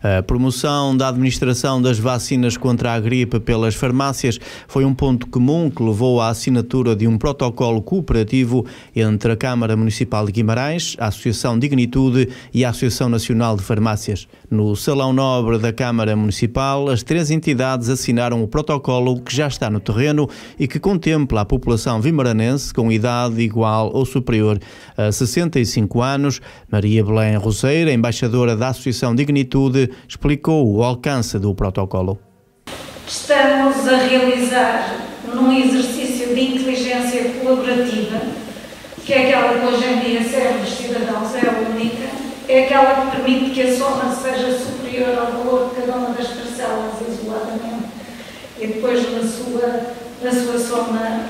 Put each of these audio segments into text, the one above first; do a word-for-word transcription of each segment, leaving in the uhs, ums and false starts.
A promoção da administração das vacinas contra a gripe pelas farmácias foi um ponto comum que levou à assinatura de um protocolo cooperativo entre a Câmara Municipal de Guimarães, a Associação Dignitude e a Associação Nacional de Farmácias. No Salão Nobre da Câmara Municipal, as três entidades assinaram o protocolo que já está no terreno e que contempla a população vimaranense com idade igual ou superior a sessenta e cinco anos. Maria Belém Roseira, embaixadora da Associação Dignitude, explicou o alcance do protocolo. Estamos a realizar num exercício de inteligência colaborativa, que é aquela que hoje em dia serve os cidadãos, é a única, é aquela que permite que a soma seja superior ao valor de cada uma das parcelas isoladamente e depois na sua, na sua soma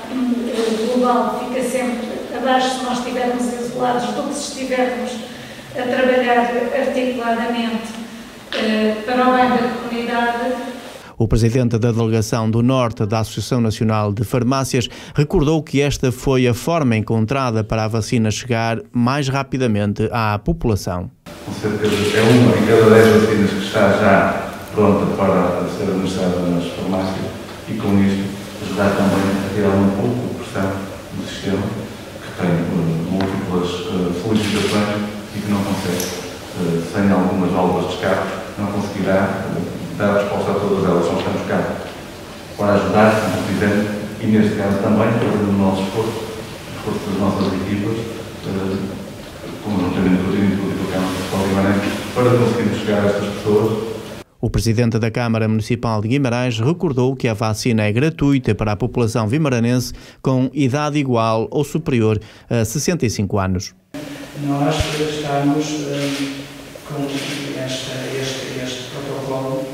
global fica sempre abaixo se nós estivermos isolados do que se estivermos a trabalhar articuladamente eh, para o bem da comunidade. O presidente da Delegação do Norte da Associação Nacional de Farmácias recordou que esta foi a forma encontrada para a vacina chegar mais rapidamente à população. Com certeza é uma em cada dez vacinas que está já pronta para ser administrada nas farmácias e com isto ajudar também a tirar um pouco a pressão do sistema que tem uh, múltiplas uh, solicitações e que não consegue, uh, sem algumas válvulas de escape, não conseguirá uh, dar resposta a todas elas. Nós estamos cá para ajudar, como dizendo, e neste caso também fazendo o nosso esforço, o esforço das nossas equipas, uh, conjuntamente com o Dignitude e com a Câmara Municipal de Guimarães, para conseguirmos chegar a estas pessoas. O presidente da Câmara Municipal de Guimarães recordou que a vacina é gratuita para a população vimaranense com idade igual ou superior a sessenta e cinco anos. Nós estamos uh, com esta, este, este protocolo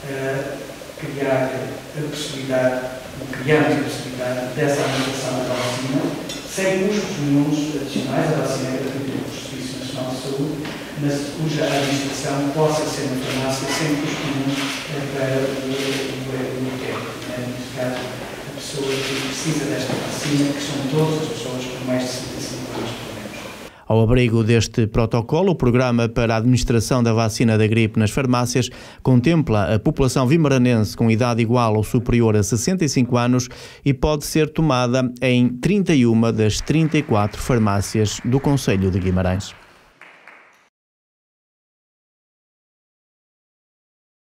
a criar a possibilidade, criamos a possibilidade dessa administração da vacina sem custos nenhuns adicionais. A vacina é gratuita pelo Serviço Nacional de Saúde, mas cuja administração possa ser na farmácia sem custo nenhum para o utente. Neste caso, a pessoa que precisa desta vacina, que são todas as pessoas com mais de sessenta e cinco anos, pelo menos. Ao abrigo deste protocolo, o Programa para a Administração da Vacina da Gripe nas Farmácias contempla a população vimaranense com idade igual ou superior a sessenta e cinco anos e pode ser tomada em trinta e uma das trinta e quatro farmácias do concelho de Guimarães.